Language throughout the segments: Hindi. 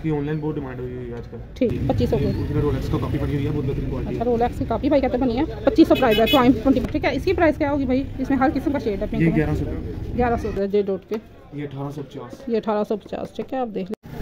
इसकी ऑनलाइन बहुत डिमांड हुई है आजकल। ठीक 2500 की। उसमें रोलेक्स का कॉपी बनी हुई है, बहुत बेहतरीन क्वालिटी अच्छा रोलेक्स की कॉपी भाई कहते बनी है 2500 प्राइस है प्राइम 20। ठीक है इसकी प्राइस क्या होगी भाई? इसमें हर किस्म का शेड है। ये 1100 जे डॉट के ये 1850 ये 1850। ठीक है आप देख लें।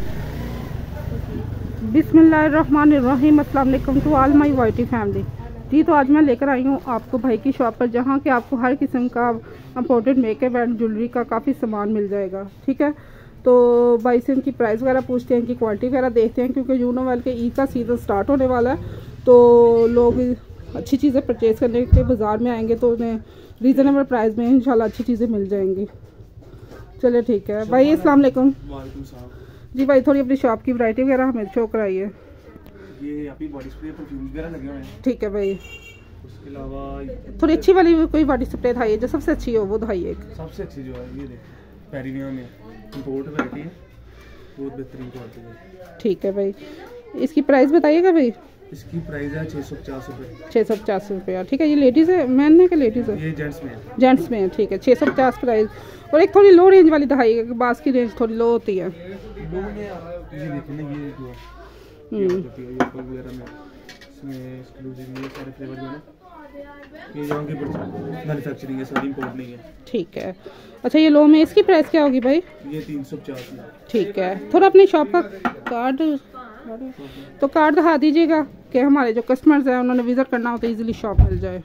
बिस्मिल्लाहिर्रहमानिर्रहीम अस्सलाम वालेकुम to all my YT family. जी तो आज मैं लेकर आई हूँ आपको भाई की शॉप पर, जहाँ के आपको हर किस्म का इम्पोर्टेड मेकअप एंड ज्वेलरी का काफ़ी सामान मिल जाएगा। ठीक है तो भाई से इनकी प्राइस वगैरह पूछते हैं, इनकी क्वालिटी वगैरह देखते हैं, क्योंकि यू नो वेल के ईद का सीज़न स्टार्ट होने वाला है तो लोग अच्छी चीज़ें परचेज़ करने के बाज़ार में आएंगे तो उन्हें रीज़नेबल प्राइस में इंशाल्लाह अच्छी चीज़ें मिल जाएंगी। चलिए ठीक है भाई, अस्सलाम वालेकुम। जी भाई थोड़ी अपनी शॉप की वैरायटी वगैरह हमें शो कराइए। ये अभी बॉडी स्प्रे परफ्यूम वगैरह लगे हुए हैं। ठीक है भाई, उसके अलावा थोड़ी अच्छी वाली कोई बॉडी स्प्रे दिखाइए जो सबसे अच्छी हो, वो दिखाइए। सबसे अच्छी जो है ये देखिए पेरिविया में इंपोर्ट वैरायटी है, बहुत बेहतरीन क्वालिटी है। ठीक है भाई, इसकी प्राइस बताइएगा भाई। इसकी प्राइस है 650 रुपये। 650 रुपया। ठीक है ये लेडीज़ है, मैन है कि लेडीज़ है? ये जेंट्स में है। जेंट्स में है। ठीक है 650 प्राइस। और एक थोड़ी लो रेंज वाली दिखाइएगा कि बास की रेंज थोड़ी लो होती है। लो में ये देखिए ना, ये जो है ये वगैरह में इसमें एक्सक्लूसिव ये सारे फ्लेवर जो है ना ये यहाँ की मैन्युफैक्चरिंग है, सारी इंपोर्ट नहीं है। ठीक है अच्छा ये लो में इसकी प्राइस क्या होगी भाई? ये 350 में। ठीक है थोड़ा अपनी शॉप का कार्ड तो कार्ड दिखा दीजिएगा कि हमारे जो कस्टमर्स हैं उन्होंने विजिट करना हो तो इजीली शॉप मिल जाए।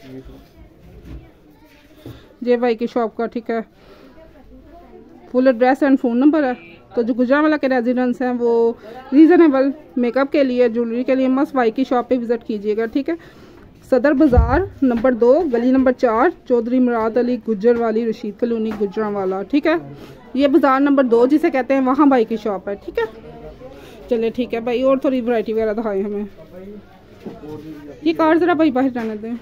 ये भाई की शॉप का ठीक है full address and phone number है। तो जो गुजरांवाला के रेजिडेंट्स हैं वो रीज़नेबल मेकअप के लिए ज्वेलरी के लिए मस्त भाई की शॉप पे विज़िट कीजिएगा। ठीक है सदर बाज़ार नंबर 2 गली नंबर 4 चौधरी मुराद अली गुज्जर वाली रशीद कॉलोनी गुजरांवाला। ठीक है ये बाज़ार नंबर 2 जिसे कहते हैं वहाँ भाई की शॉप है। ठीक है चलिए ठीक है भाई, और थोड़ी वैरायटी वगैरह दिखाएं हमें। ये कार्ड ज़रा भाई बाहर जाने दें।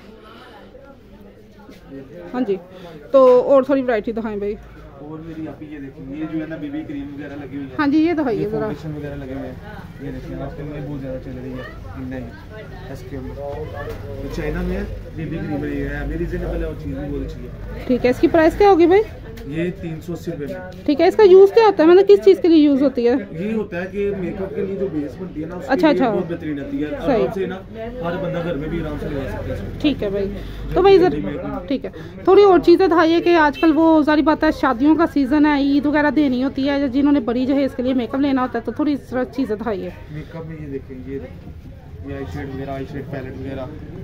हाँ जी तो और थोड़ी वैरायटी दिखाएं भाई। और मेरी आप ये देखिए ये जो है ना बेबी क्रीम वगैरह लगी हुई है। हाँ जी ये दिखाइए ज़रा। फाउंडेशन वगैरह लगे हुए हैं, ये देखिए आजकल ये बहुत ज़्यादा चल रही है नहीं एसके में तो चाइना में बेबी क्रीम है, मेरी रीजनेबल है और चीज़ भी बहुत अच्छी है। ठीक है इसकी प्राइस क्या होगी भाई? ये 380 रुपये में। ठीक है इसका यूज़ क्या होता है, मतलब किस चीज़ के लिए यूज़ होती है? ये होता है कि मेकअप के लिए जो बेस बनती है ना अच्छा बहुत बेहतरीन होती है, आराम से ना हर बंदा घर में भी आराम से लगा सकता है। ठीक है भाई तो भाई ठीक है थोड़ी और चीज़ें दिखाइए कि आजकल वो सारी बात है शादियों का सीज़न है, ईद वगैरह देनी होती है, जिन्होंने बड़ी जो है इसके लिए मेकअप लेना होता है तो थोड़ी चीज़ें दिखाइए। मेकअप में ये देखें ये आई शेड वगैरह आई शेड पैलेट वगैरह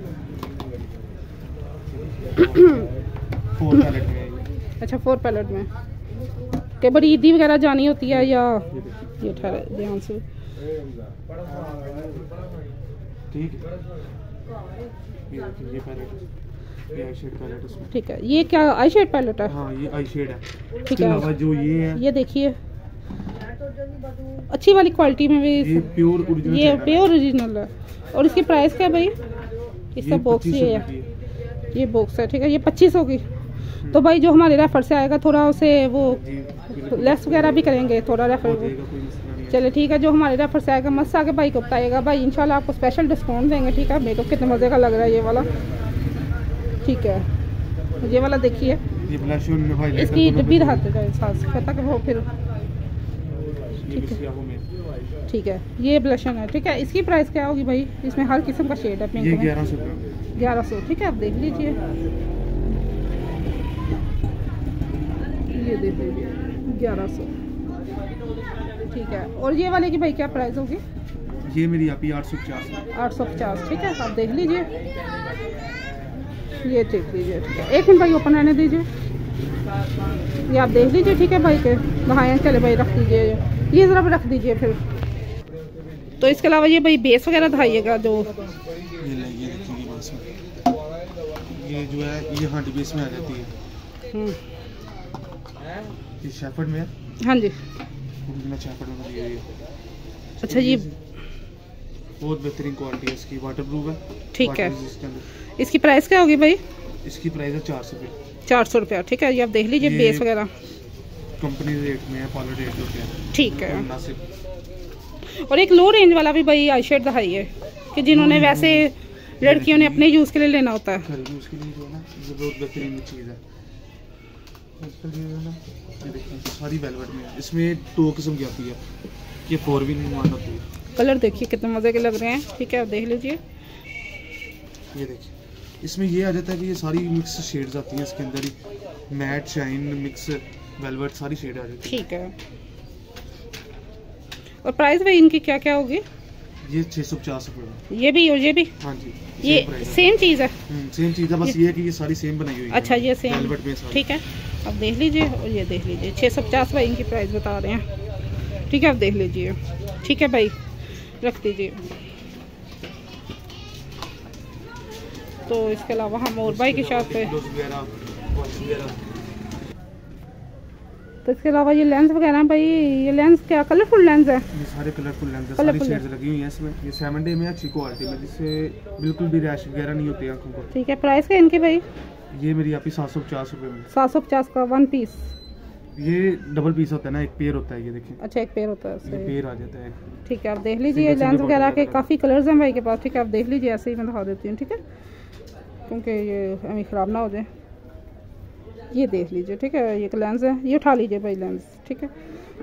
4 पैलेट में। अच्छा 4 पैलेट में के बड़ी ईदी वगैरह जानी होती है या ये ठहरे ध्यान से ठीक है ये पैलेट ये आई शेड पैलेट उसमें। ठीक है ये क्या आई शेड पैलेट है? हाँ ये आई शेड है। ठीक है जो ये है ये देखिए अच्छी वाली क्वालिटी में भी ये प्योर ओरिजिनल है। और इसकी प्राइस क्या है भाई? इसका बॉक्स ये है, ये बॉक्स है। ठीक है ये 2500 की। तो भाई जो हमारे रेफर से आएगा थोड़ा उसे वो लेस वगैरह भी करेंगे थोड़ा रेफर। चलिए ठीक है जो हमारे रेफर से आएगा मस्त आके भाई को बताएगा भाई इंशाल्लाह आपको स्पेशल डिस्काउंट देंगे। ठीक है मेकअप कितने मज़े का लग रहा है ये वाला। ठीक है ये वाला देखिए इसकी डिब्बी दिखाते हैं साथ पता कि वो फिर ठीक है ये ब्लशन है। ठीक है इसकी प्राइस क्या होगी भाई? इसमें हर किस्म का शेड है पिंक में 1100। ठीक है आप देख लीजिए ये देख लीजिए 1100। ठीक है और ये वाले की भाई क्या प्राइस होगी? ये मेरी आप 850। ठीक है आप देख लीजिए ये देख लीजिए। ठीक है एक मिनट भाई ओपन रहने दीजिए, ये आप देख लीजिए। ठीक है भाई के दिखाएँ चले भाई रख दीजिए ये ज़रा भी रख दीजिए फिर। तो इसके अलावा ये भाई बेस वगैरह दिखाइएगा जो ये जो है ये हांडी बेस में आ जाती है। ये शेफर्ड में है। हाँ जी शेफर्ड में दी हुई है। अच्छा ये बहुत बेहतरीन क्वालिटी है इसकी, वाटरप्रूफ है। ठीक है इसकी प्राइस क्या होगी भाई? इसकी प्राइस है 400 रुपये। 400 रुपया। ठीक है ये आप देख लीजिए बेस वगैरह कंपनी रेट में है, पार्लर रेट होते हैं। ठीक है और एक लो रेंज वाला भी भाई आई शेड दिखाइए कि जिन्होंने वैसे लड़कियों ने अपने यूज़ के लिए लेना होता है। यूज़ के लिए जो है ना ये बहुत बेहतरीन चीज़ है। आजकल ये है ना, ये देखिए सारी वेलवेट में है। इसमें 2 किस्म की आती है, ये 4-in-1 होती है। कलर देखिए कितने मज़े के लग रहे हैं, ठीक है आप देख लीजिए। ये देखिए इसमें ये आ जाता है कि ये सारी मिक्स शेड्स आती हैं इसके अंदर ही, मैट, शाइन, मिक्स, वेलवेट, सारी शेड आ जाती है। ठीक है, और प्राइस भाई इनकी क्या क्या होगी? ये 650 रुपये। ये भी और ये भी? हाँ जी, ये सेम चीज़ है? सेम चीज़ है, बस ये है कि ये सारी सेम बनाई हुई है। अच्छा, ये सेम वेलवेट में सारी। ठीक है, अब देख लीजिए। और ये देख लीजिए 650 भाई इनकी प्राइस बता रहे हैं, ठीक है आप देख लीजिए। ठीक है भाई, रख दीजिए। तो इसके अलावा हम और भाई की शॉप पे, तो इसके अलावा ये लेंस वगैरह भाई, ये लेंस क्या कलरफुल लेंस है? ये सारे कलरफुल लेंस है, सारी शेड्स लगी हुई हैं इसमें। ये 7 डे में अच्छी क्वालिटी में, जिससे बिल्कुल भी रैश वगैरह नहीं होती आंखों को। ठीक है, प्राइस क्या इनकी भाई? ये मेरी आप ही 750 रुपये में। 750 का 1 पीस? ये डबल पीस होता है ना, एक पेयर होता है, ये देखिए। अच्छा, एक पेयर होता है, ये पेयर आ जाता है। ठीक है आप देख लीजिए। लेंस वगैरह के काफ़ी कलर्स हैं भाई के पास, ठीक है आप देख लीजिए। ऐसे ही मैं दिखा देती हूँ, ठीक है, क्योंकि ये हमें ख़राब ना हो जाए। ये देख लीजिए, ठीक है, ये लेंस है, ये उठा लीजिए भाई लेंस, ठीक है।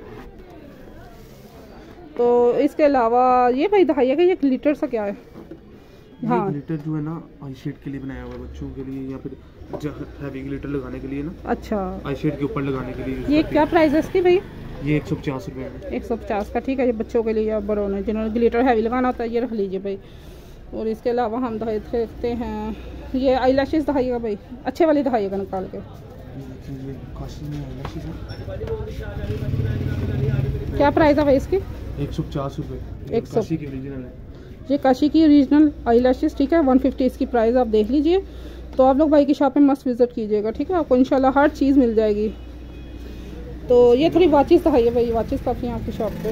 तो इसके अलावा ये भाई दिखाइएगा ये ग्लिटर सा क्या है? हाँ, ग्लिटर जो है ना आई शेड के लिए बनाया हुआ है, बच्चों के लिए या फिर हैवी ग्लिटर लगाने के लिए ना। अच्छा, आई शेड के ऊपर लगाने के लिए। ये क्या प्राइस है इसकी भाई? ये 150 रुपये में। 150 का, ठीक है। ये बच्चों के लिए या बड़ों ने जिन्होंने ग्लिटर हैवी लगाना होता है, ये रख लीजिए भाई। और इसके अलावा हम देखते हैं, ये आई लैशेज़ दिखाइएगा भाई, अच्छे वाली दिखाइएगा निकाल के। क्या प्राइस है भाई इसकी? 150 रुपये। 100 की ओरिजिनल है ये, काशी की ओरिजिनल आई लैशेज़, ठीक है। 150 इसकी प्राइस, आप देख लीजिए। तो आप लोग भाई की शॉप में मस्त विज़िट कीजिएगा, ठीक है, आपको इंशाल्लाह हर चीज़ मिल जाएगी। तो ये थोड़ी वॉचेस दिखाइए भाई, वॉचेस काफ़ी हैं आपकी शॉप पे।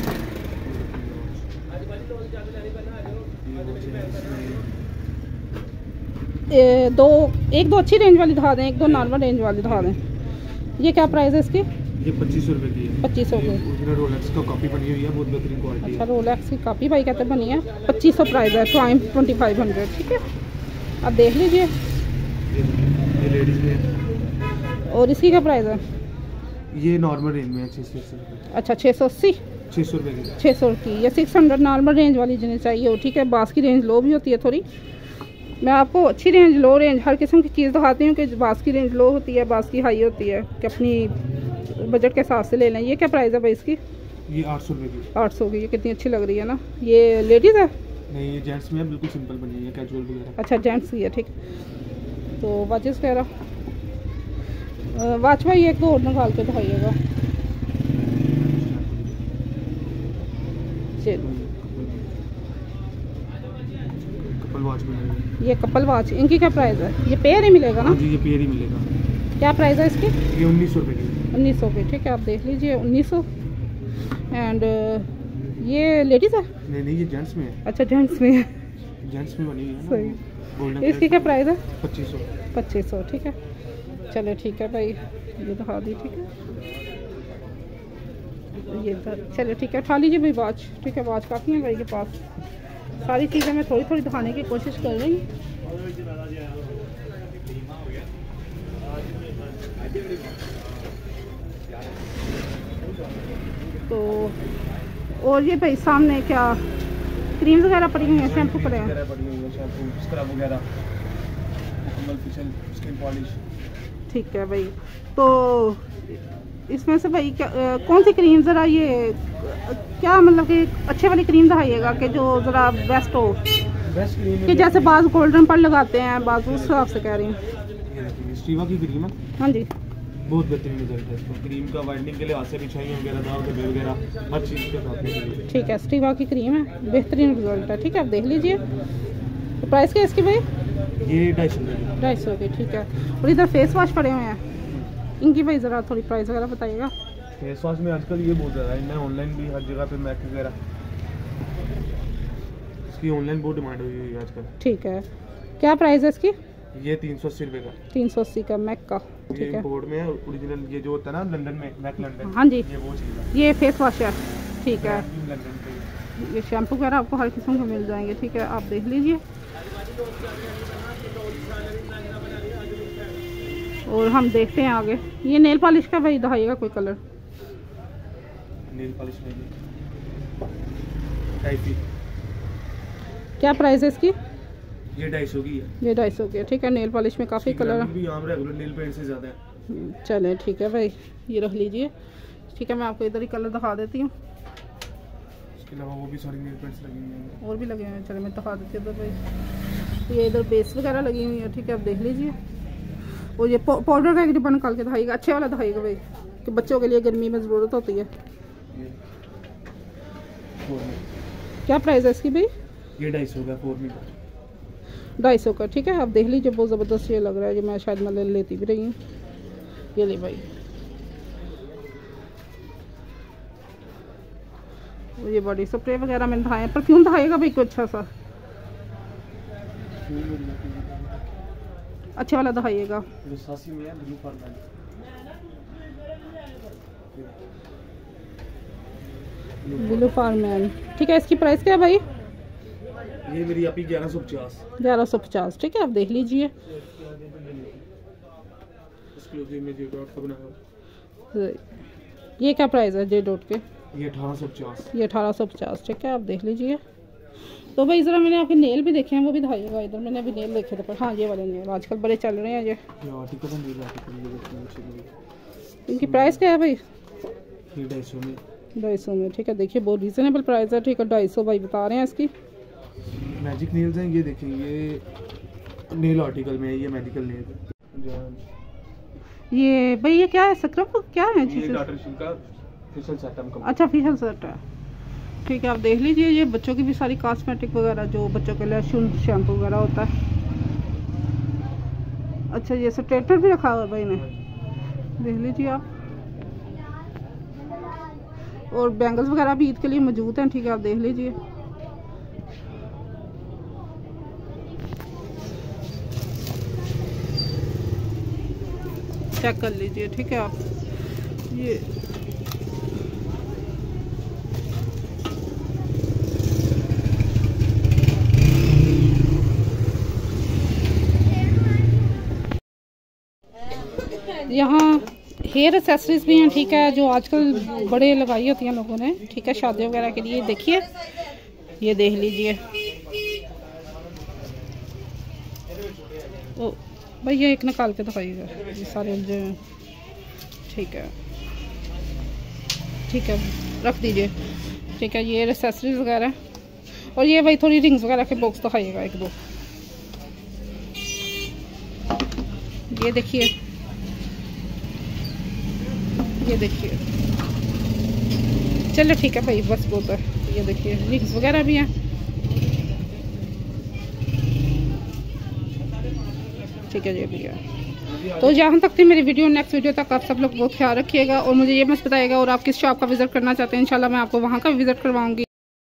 एक दो अच्छी रेंज वाली दिखा दें, एक दो नॉर्मल रेंज वाली दिखा दें। ये क्या प्राइस है इसकी? ये 2500 रुपये की है। 2500 की रोलेक्स का कॉपी बनी हुई है, बहुत बेहतरीन क्वालिटी। अच्छा, रोलेक्स की कॉपी भाई कहते बनी है, 2500 प्राइस है, टाइम 2500, ठीक है आप देख लीजिए। ये लेडीज में। और इसकी क्या प्राइस है? ये नॉर्मल रेंज में है, 680 रुपये। अच्छा, 680, 600 रुपये की। 600 की, या 600 नॉर्मल रेंज वाली जिन्हें चाहिए हो, ठीक है। बास की रेंज लो भी होती है थोड़ी, मैं आपको अच्छी रेंज, लो रेंज, हर किस्म की चीज़ दिखाती हूँ कि बास की रेंज लो होती है, बास की हाई होती है, कि अपनी बजट के हिसाब से ले लें। ये क्या प्राइस है भाई इसकी? ये 800 रुपये की। 800 की, ये कितनी अच्छी लग रही है ना। ये लेडीज़ है? नहीं, ये जेंट्स में है, बिल्कुल सिंपल बनी है, कैजुअल वगैरह। अच्छा, जेंट्स की है, ठीक। तो वॉचेस वगैरह, वॉच भाई एक दो और निकाल के दिखाइएगा। कपल वॉच में, ये कपल वॉच, इनकी क्या प्राइस है? ये पेयर ही मिलेगा ना? जी, ये पेयर ही मिलेगा। क्या प्राइस है इसकी? ये 1900 रुपये की। 1900 की, ठीक है आप देख लीजिए, 1900। एंड ये लेडीज़ है? नहीं, ये जेंट्स में है। अच्छा, जेंट्स में है, जेंट्स में बनी हुई है ना। सही। इसकी क्या प्राइस है? 2500। 2500, ठीक है। चलो ठीक है भाई, ये दिखा दी, ठीक है। ये चलो ठीक है, उठा लीजिए भाई वॉच, ठीक है। वॉच काफ़ी है भाई के पास, सारी चीज़ें मैं थोड़ी थोड़ी दिखाने की कोशिश कर रही हूँ। तो और ये भाई सामने क्या क्रीम वगैरह पड़ी हुई है, शैम्पू पड़े हैं, स्क्रब वगैरह, स्किन पॉलिश, ठीक है भाई। तो इसमें से भाई क्या कौन सी क्रीम ज़रा ये क्या मतलब कि अच्छे वाली क्रीम दिखाइएगा कि जो ज़रा बेस्ट हो। बेस्ट क्रीम कि जैसे बाज गोल्डन पर लगाते हैं, बाज उस हिसाब से कह रही हूँ। स्टीवा की क्रीम है, हाँ जी, बहुत बेहतरीन रिजल्ट है इसको। क्रीम का वाइटनिंग के लिए आसे बिछाई वगैरह, दाग धब्बे वगैरह हर चीज़ के साथ, ठीक है। स्टीवा की क्रीम है, बेहतरीन रिजल्ट है, ठीक है आप देख लीजिए। तो प्राइस क्या है इसकी भाई? ये 250 की, ठीक है। और इधर फेस वॉश पड़े हुए हैं, इनकी भाई ज़रा थोड़ी प्राइस वगैरह बताइएगा। फेस वॉश में आजकल ये बहुत ज़्यादा है, ऑनलाइन भी हर जगह पे मैक वगैरह, इसकी ऑनलाइन बहुत डिमांड हुई है आजकल, ठीक है। क्या प्राइस है इसकी? ये 380 रुपये का। 380 का मैक का, ठीक है। इंपोर्ट में है ओरिजिनल, ये जो होता है ना लंदन में, मैक लंदन, हाँ जी, ये वो चीज़ है। ये फेस वॉश है, ठीक है। ये शैम्पू वगैरह आपको हर किस्म के मिल जाएंगे, ठीक है आप देख लीजिए। और हम देखते हैं आगे। ये नेल पॉलिश का भाई दिखाइएगा कोई कलर। नेल पॉलिश में टाइप की क्या प्राइस है इसकी? ये 250 की है। ये 250 की है, ठीक है। नेल पॉलिश में काफ़ी कलर भी यहाँ रेगुलर नेल पेंट से ज़्यादा है। चले ठीक है भाई, ये रख लीजिए। ठीक है, मैं आपको इधर ही कलर दिखा देती हूँ। इसके अलावा वो भी सारी नेल पेंट्स लगी हुई हैं और भी लगे हुए हैं। चले मैं दिखा देती हूँ इधर भाई। ये इधर बेस वगैरह लगी हुई है, ठीक है, आप देख लीजिए। और ये पाउडर का एक डिब्बा निकाल के दिखाइएगा, अच्छे वाला दिखाइएगा भाई, कि बच्चों के लिए गर्मी में ज़रूरत होती है। क्या प्राइस है इसकी भाई? ये 250 का 4 मीटर 250 का, ठीक है, आप देख लीजिए। बहुत ज़बरदस्त ये लग रहा है, कि मैं शायद मैं लेती भी रही हूँ। ये ले भाई। और ये बॉडी स्प्रे वगैरह मैंने दिखाया, परफ्यूम दिखाएगा भाई कोई अच्छा सा, अच्छे वाला दिखाइएगा। ब्लू फार्मैन, ठीक है। इसकी प्राइस क्या है भाई? ये मेरी आप 1150। 1150, ठीक है, आप देख लीजिए। ये क्या प्राइस है जे डॉट के? ये 1850। ये 1850, ठीक है, आप देख लीजिए। तो भाई ज़रा मैंने आपके नेल भी देखे हैं, वो भी दिखाइएगा। इधर मैंने अभी नेल देखे थे, पर हाँ ये वाले नेल आजकल बड़े चल रहे हैं। ये इनकी प्राइस क्या है भाई? 250 में। 250 में, ठीक है। देखिए बहुत रीज़नेबल प्राइस है, ठीक है। 250 भाई बता रहे हैं इसकी। मैजिक नेल्स हैं, ये देखें, ये नेल आर्टिकल में है, ये मेडिकल नेल। ये भाई ये क्या है? स्क्रब क्या है? ये डॉक्टर शिव का फेशियल सेट है। अच्छा, फेशियल सेट है, ठीक है, आप देख लीजिए। ये बच्चों की भी सारी कॉस्मेटिक वगैरह, जो बच्चों के लिए शैम्पू वगैरह होता है। अच्छा, ये स्ट्रेटनर भी रखा हुआ है भाई ने, देख लीजिए आप। और बैंगल्स वगैरह भी ईद के लिए मौजूद हैं, ठीक है, आप देख लीजिए। चेक कर लीजिए, ठीक है आप। ये यहाँ हेयर एक्सेसरीज भी हैं, ठीक है, जो आजकल बड़े लगाई होती हैं लोगों ने, ठीक है, शादी वगैरह के लिए। देखिए, ये देख लीजिए। ओ भाई ये एक निकाल के दिखाइएगा, ये सारे उलझे हैं, ठीक है, ठीक है, रख दीजिए, ठीक है। ये एक्सेसरीज वगैरह, और ये भाई थोड़ी रिंग्स वगैरह के बॉक्स दिखाइएगा, 1-2। ये देखिए, ये देखिए। चलो ठीक है भाई, बस बहुत है। ये देखिए रिंग्स वगैरह भी हैं, ठीक है, ये भी है। तो जहाँ तक थी मेरी वीडियो, नेक्स्ट वीडियो तक आप सब लोग बहुत ख्याल रखिएगा। और मुझे ये मत बताइएगा, और आप किस शॉप का विजिट करना चाहते हैं, इंशाल्लाह मैं आपको वहाँ का विजिट करवाऊँगी।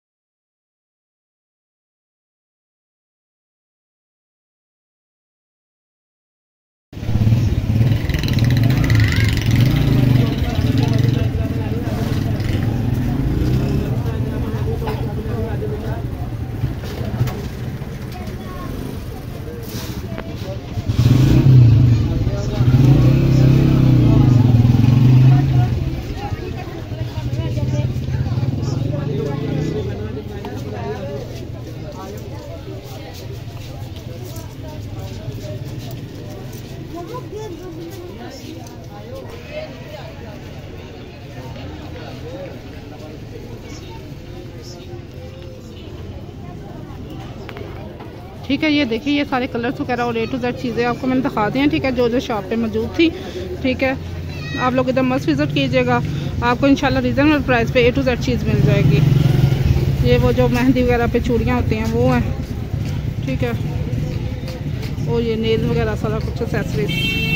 ठीक है, ये देखिए, ये सारे कलर्स वगैरह और A to Z चीज़ें आपको मैंने दिखा दी हैं, ठीक है, जो जो शॉप पे मौजूद थी, ठीक है। आप लोग इधर मस्त विज़िट कीजिएगा, आपको इंशाल्लाह रीज़नेबल प्राइस पे A to Z चीज़ मिल जाएगी। ये वो जो मेहंदी वगैरह पे चूड़ियाँ होती हैं वो हैं, ठीक है, और ये नेल वगैरह सारा कुछ एक्सेसरीज।